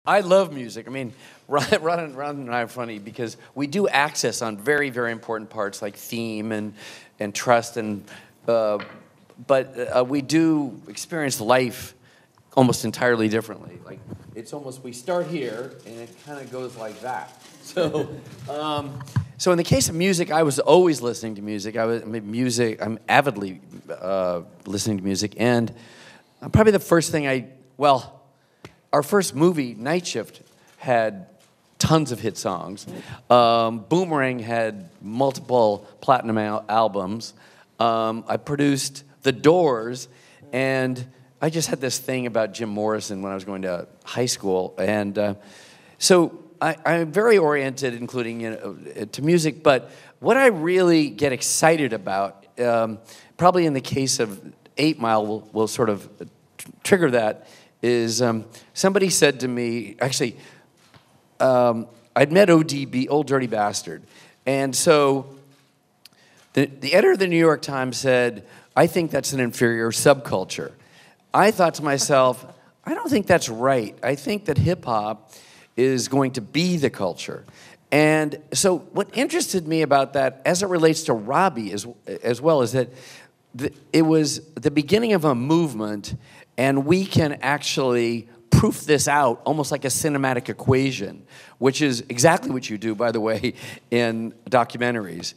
I love music. I mean, Ron and I are funny because we do access on very, very important parts like theme and trust, but we do experience life almost entirely differently. Like it's almost we start here and it kind of goes like that. So, so in the case of music, I was always listening to music. I'm avidly listening to music, and probably the first thing our first movie, Night Shift, had tons of hit songs. Boomerang had multiple platinum albums. I produced The Doors, and I just had this thing about Jim Morrison when I was going to high school, and so I'm very oriented, including to music. But what I really get excited about, probably in the case of 8 Mile, will sort of trigger that. Is somebody said to me, actually, I'd met ODB, Old Dirty Bastard, and so the editor of the New York Times said, I think that's an inferior subculture. I thought to myself, I don't think that's right. I think that hip-hop is going to be the culture. And so what interested me about that, as it relates to Robbie as well, is that it was the beginning of a movement, and we can actually proof this out almost like a cinematic equation, which is exactly what you do, by the way, in documentaries.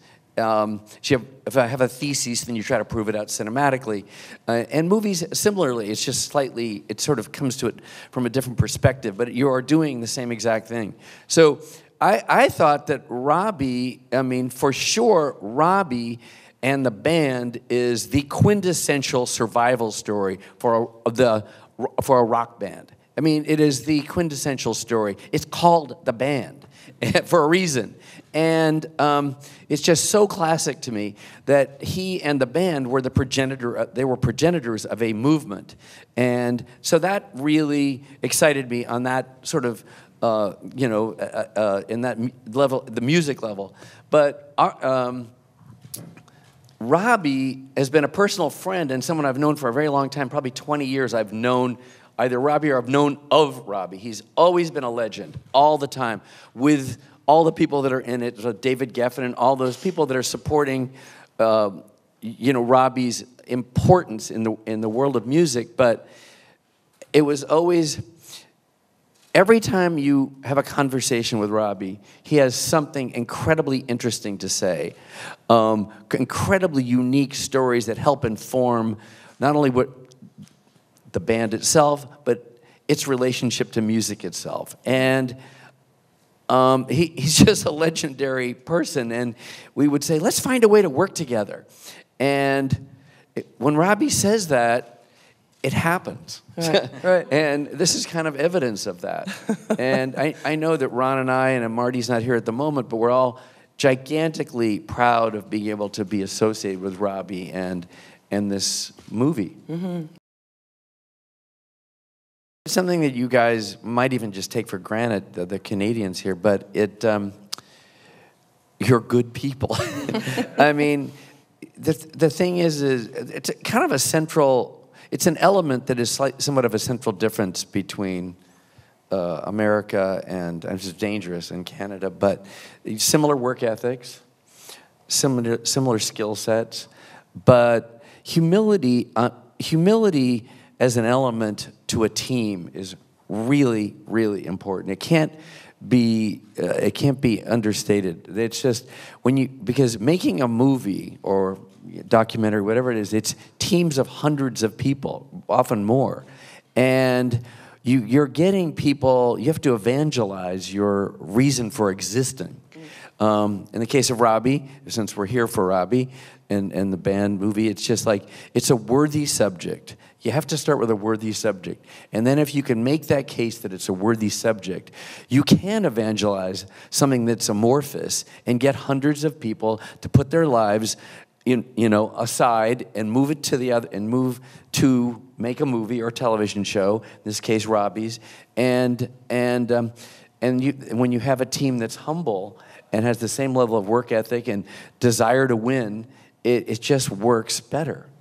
If I have a thesis, then you try to prove it out cinematically. And movies, similarly, it's just slightly, it sort of comes to it from a different perspective, but you are doing the same exact thing. So I thought that Robbie, for sure, Robbie and the band is the quintessential survival story for a rock band. I mean, it is the quintessential story. It's called The Band for a reason. And it's just so classic to me that he and the band were they were progenitors of a movement. And so that really excited me on that sort of, in that level, the music level. But Robbie has been a personal friend and someone I've known for a very long time, probably 20 years. I've known either Robbie or I've known of Robbie. He's always been a legend, all the time, with all the people that are in it, so David Geffen and all those people that are supporting, Robbie's importance in the world of music. But it was always, every time you have a conversation with Robbie, he has something incredibly interesting to say, incredibly unique stories that help inform not only what the band itself, but its relationship to music itself. And he's just a legendary person, and we would say, let's find a way to work together. And when Robbie says that, it happens. Right. And this is kind of evidence of that. And I know that Ron and I, and Marty's not here at the moment, but we're all gigantically proud of being able to be associated with Robbie and this movie. Mm-hmm. Something that you guys might even just take for granted, the Canadians here, but you're good people. I mean, the thing is it's kind of a central, it's an element that is somewhat of a central difference between America and it's dangerous in Canada, but similar work ethics, similar skill sets, but humility as an element to a team is really, really important. It can't be understated. It's just because making a movie or documentary, whatever it is, it's teams of hundreds of people, often more, and you're getting people. You have to evangelize your reason for existing. In the case of Robbie, since we're here for Robbie and the band movie, it's just like it's a worthy subject. You have to start with a worthy subject. And then if you can make that case that it's a worthy subject, you can evangelize something that's amorphous and get hundreds of people to put their lives aside and move it to the other and move to make a movie or television show, in this case Robbie's. And when you have a team that's humble and has the same level of work ethic and desire to win, it just works better.